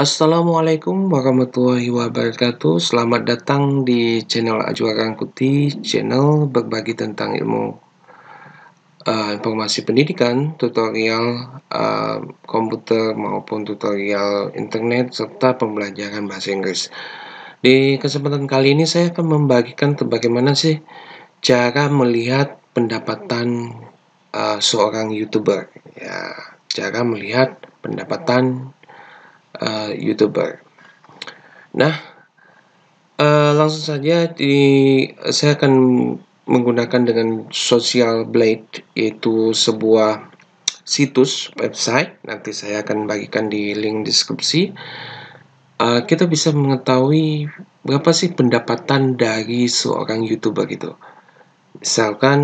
Assalamualaikum warahmatullahi wabarakatuh. Selamat datang di channel Ajwa Rangkuti, channel berbagi tentang ilmu informasi pendidikan, tutorial komputer maupun tutorial internet serta pembelajaran bahasa Inggris. Di kesempatan kali ini saya akan membagikan bagaimana sih cara melihat pendapatan seorang YouTuber. Ya, cara melihat pendapatan YouTuber. Nah, langsung saja saya akan menggunakan dengan Social Blade, yaitu sebuah situs website. Nanti saya akan bagikan di link deskripsi. Kita bisa mengetahui berapa sih pendapatan dari seorang YouTuber gitu. Misalkan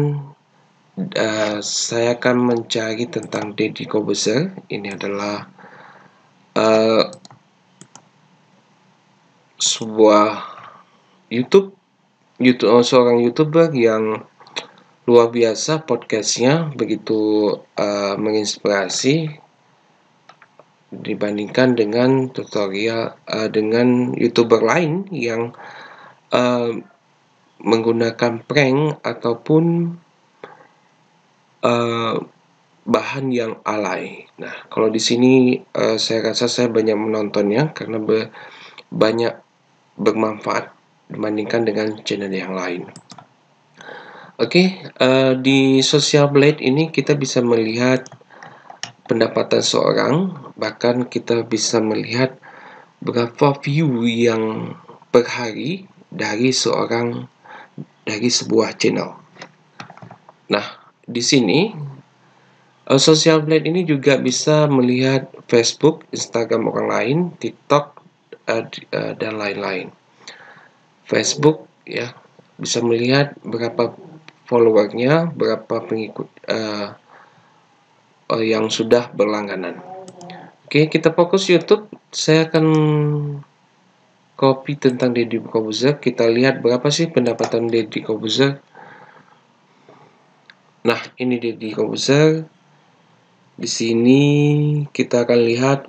saya akan mencari tentang Deddy Corbuzier. Ini adalah sebuah seorang YouTuber yang luar biasa, podcastnya begitu menginspirasi dibandingkan dengan tutorial dengan YouTuber lain yang menggunakan prank ataupun bahan yang alay. Nah, kalau di sini saya rasa saya banyak menontonnya karena banyak bermanfaat dibandingkan dengan channel yang lain. Oke, di Social Blade ini kita bisa melihat pendapatan seorang, bahkan kita bisa melihat berapa view yang per hari dari sebuah channel. Nah, di sini Social Blade ini juga bisa melihat Facebook, Instagram orang lain, TikTok, dan lain-lain. Facebook ya bisa melihat berapa followernya, berapa pengikut yang sudah berlangganan. Oke, kita fokus YouTube. Saya akan copy tentang Deddy Corbuzier. Kita lihat berapa sih pendapatan Deddy Corbuzier. Nah, ini Deddy Corbuzier. Di sini kita akan lihat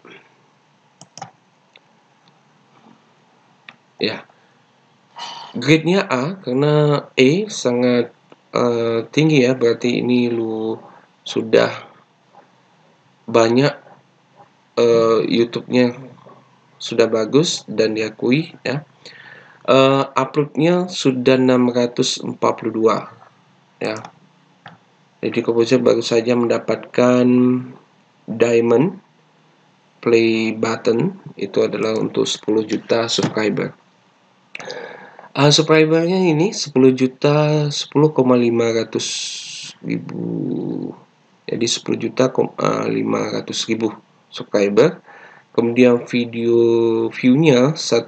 ya. Grade-nya A karena E sangat tinggi ya, berarti ini sudah banyak YouTube-nya sudah bagus dan diakui ya. Upload-nya sudah 642 ya. Jadi Corbuzier baru saja mendapatkan Diamond Play Button, itu adalah untuk 10 juta subscriber. Subscribernya ini 10 juta 10,500.000, jadi 10 juta 500.000 subscriber. Kemudian video view-nya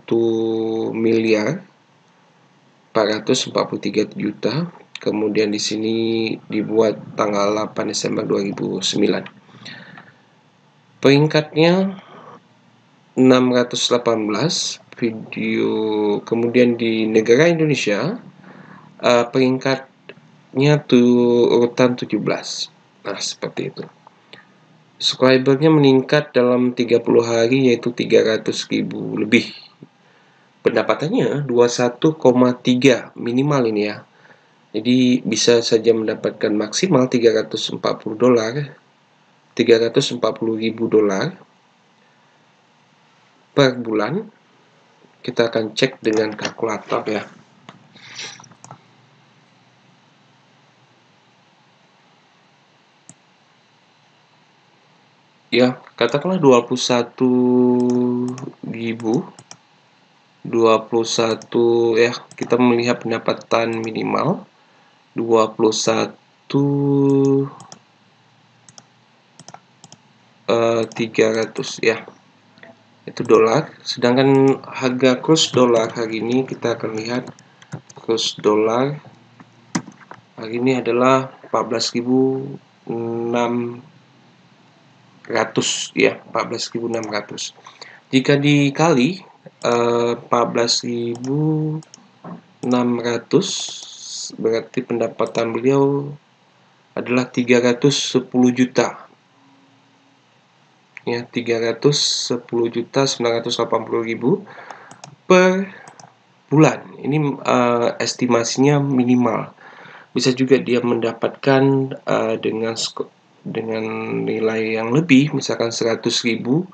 1.443 juta. Kemudian di sini dibuat tanggal 8 Desember 2009. Peringkatnya 618 video. Kemudian di negara Indonesia peringkatnya urutan 17. Nah, seperti itu. Subscribernya meningkat dalam 30 hari, yaitu 300.000 lebih. Pendapatannya 21,3 minimal ini ya. Jadi bisa saja mendapatkan maksimal $340 per bulan. Kita akan cek dengan kalkulator ya. Ya, katakanlah 21 ya, kita melihat pendapatan minimal 21.300 ya, itu dolar. Sedangkan harga kurs dolar hari ini, kita akan lihat kurs dolar hari ini adalah 14.600 ya, 14.600. Jika dikali 14.600, berarti pendapatan beliau adalah 310 juta. ya, 310.980.000 per bulan. Ini estimasinya minimal. Bisa juga dia mendapatkan dengan nilai yang lebih, misalkan 100.000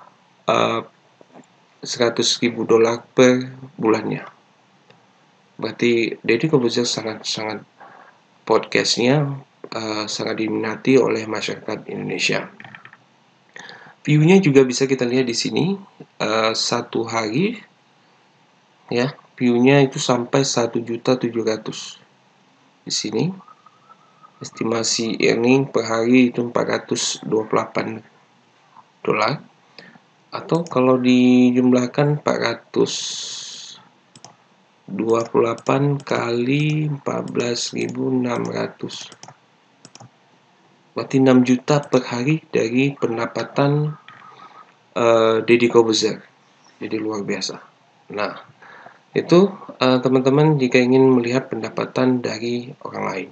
$100.000 per bulannya. Berarti Deddy Corbuzier sangat podcastnya sangat diminati oleh masyarakat Indonesia. View-nya juga bisa kita lihat di sini, satu hari ya, view-nya itu sampai 1.700.000 di sini. Estimasi earning per hari itu $428, atau kalau dijumlahkan 428 kali 14.600, berarti 6 juta per hari dari pendapatan Deddy Corbuzier. Jadi luar biasa. Nah, itu teman-teman jika ingin melihat pendapatan dari orang lain.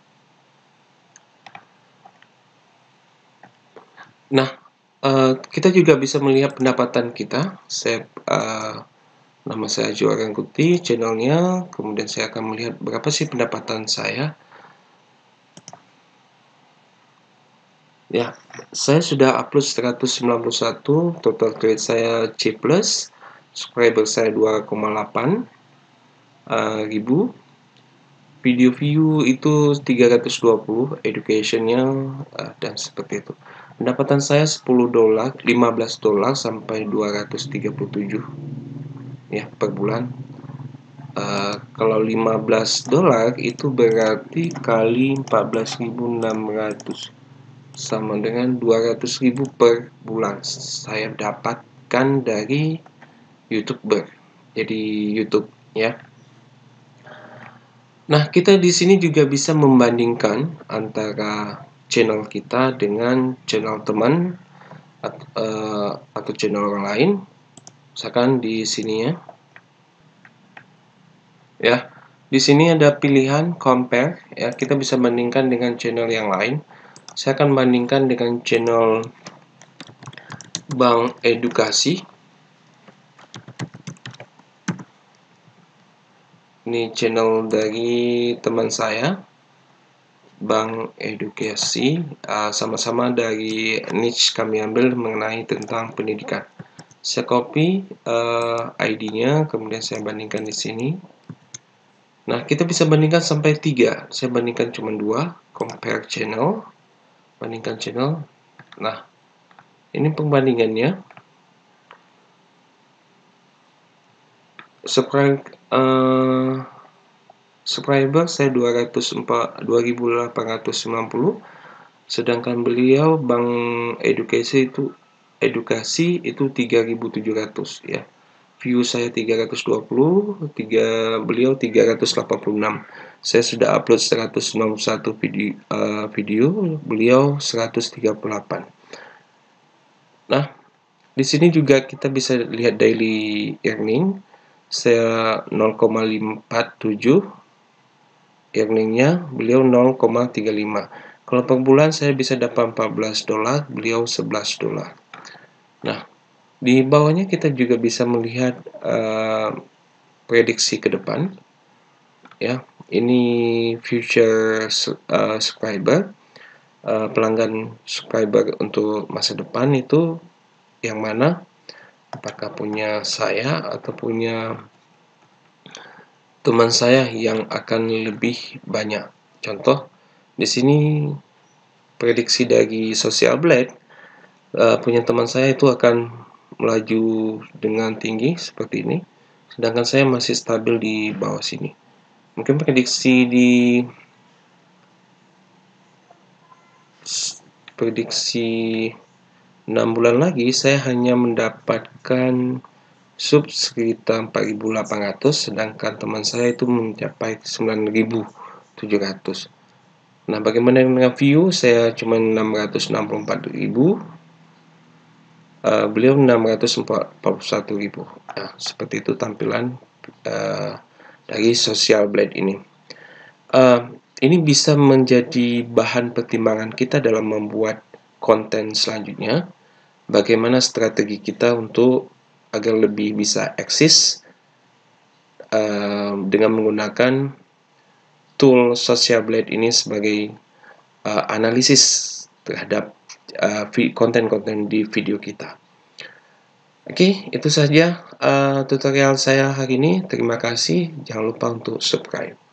Nah, kita juga bisa melihat pendapatan kita. Nama saya Joel Kuti, channelnya. Kemudian saya akan melihat berapa sih pendapatan saya. Ya, saya sudah upload 191, total credit saya C+, subscriber saya 2,8 ribu, video view itu 320, educationnya dan seperti itu. Pendapatan saya $10, $15 sampai 237 ya per bulan. Kalau $15 itu berarti kali 14.600 sama dengan 200.000 per bulan saya dapatkan dari YouTuber. Jadi YouTube ya. Nah, kita di sini juga bisa membandingkan antara channel kita dengan channel teman atau channel orang lain. Misalkan di sini ya. Ya, di sini ada pilihan compare ya, kita bisa bandingkan dengan channel yang lain. Saya akan bandingkan dengan channel Bank Edukasi. Ini channel dari teman saya, Bank Edukasi, sama-sama dari niche kami ambil mengenai tentang pendidikan. Saya copy ID-nya, kemudian saya bandingkan di sini. Nah, kita bisa bandingkan sampai 3. Saya bandingkan cuma 2, compare channel, bandingkan channel. Nah, ini pembandingannya. Subscriber saya 2.890, sedangkan beliau Bank Edukasi itu 3.700 ya. View saya 320, beliau 386. Saya sudah upload 191 video, beliau 138. Nah, di sini juga kita bisa lihat daily earning. Saya 0,57, earningnya beliau 0,35. Kalau per bulan saya bisa dapat $14, beliau $11. Nah, di bawahnya kita juga bisa melihat prediksi ke depan. Ya, ini future subscriber, pelanggan subscriber untuk masa depan itu yang mana? Apakah punya saya atau punya teman saya yang akan lebih banyak? Contoh, di sini prediksi dari Social Blade, punya teman saya itu akan melaju dengan tinggi seperti ini, sedangkan saya masih stabil di bawah sini. Mungkin prediksi 6 bulan lagi saya hanya mendapatkan sub sekitar 4.800, sedangkan teman saya itu mencapai 9.700. Nah, bagaimana dengan view? Saya cuma 664.000, beliau 641.000. Nah, seperti itu tampilan dari Social Blade ini. Ini bisa menjadi bahan pertimbangan kita dalam membuat konten selanjutnya. bagaimana strategi kita untuk agar lebih bisa eksis dengan menggunakan tool Social Blade ini sebagai analisis terhadap konten-konten di video kita. Oke, itu saja tutorial saya hari ini. Terima kasih. Jangan lupa untuk subscribe.